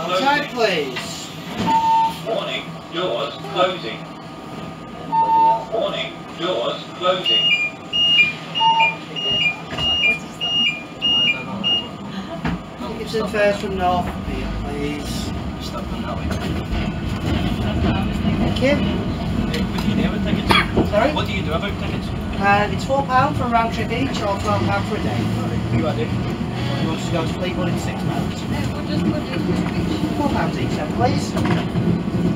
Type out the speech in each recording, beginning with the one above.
Outside, please. Warning, doors closing. Warning, doors closing. Tickets in first from north, here, please. Stop on that way. Thank you. What do you do about tickets? Sorry? What do you do about tickets? It's £4 for a round trip each, or £12 for a day. You want to do? You want to go to Fleetwood in £6? £4 each then, please.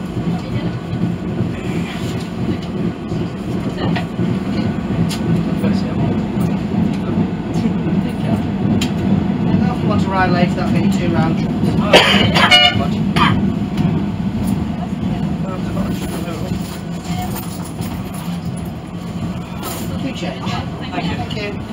Now, if you want to ride later, that'll be 2 round trips. You change. Thank you. Thank you.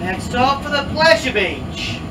Next stop for the Pleasure Beach.